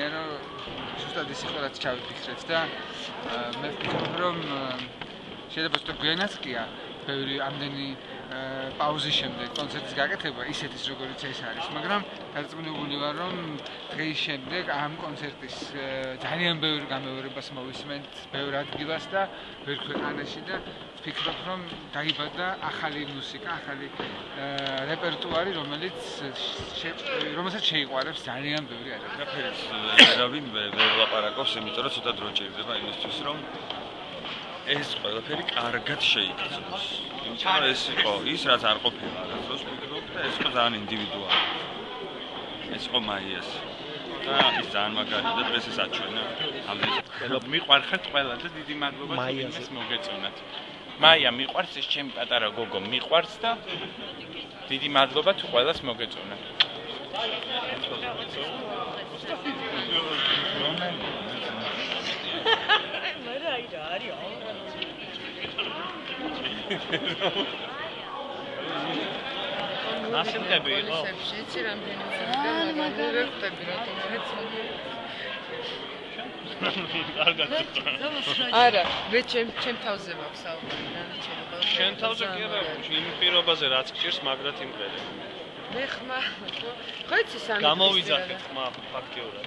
მგონია რომ ზუსტად ისე ყველაც ჩავიფიქრეთ და მე ვფიქრობ რომ შეიძლება ცოტა გვიანაც ყია ბევრი ამდენი პაუზის შემდეგ კონცერტის გაკეთება ისეთის როგორიც ეს არის, მაგრამ დარწმუნებული ვარ რომ დღის შემდეგ ამ კონცერტის ძალიან ბევრ გამეორებას მოვისმენთ ბევრ ადგილას და ბევრ ქვეყანაში და ვფიქრობ რომ დაიბადა ახალი მუსიკა, ახალი რეპერტუარი, რომელსაც შეიყვარებს ძალიან ბევრი ადამიანი. ვერავინ ვერ ლაპარაკობს, იმიტომ რომ ცოტა დრო ჭირდება იმისთვის რომ ეს ყველაფერი კარგად შეიკეთოს. იმიტომ რომ ეს იყო ის რაც არ ყოფილა არასდროს ვფიქრობ და ეს იყო ძალიან ინდივიდუალური. ეს იყო მაიას. და ის ძალიან მაგარია და დღეს ეს აჩვენა. ამდენ მიყვარხართ ყველა და დიდი მადლობა თქვენს მოგეწონათ. მაია მიყვარს ეს ჩემი პატარა გოგო მიყვარს და დიდი მადლობა თუ ყველას მოგეწონათ. ნასიმდები იყო. იცი რამდენი მაგარი ხტები რატომ კარგად. არა, მე ჩემ თავზე მაქვს საუბარი, დანარჩენი. შენ თავზე კი არა, იმ პირობაზე რაც გჭირს, მაგრად იმღერე. მე ხმა, ხო იცი სამი. გამოვიძახეთ ხმა ფაქტიურად.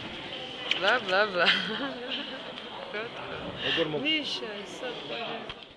ბლა ბლა ბლა. როგორ მოგ მიშა, საყვარელი.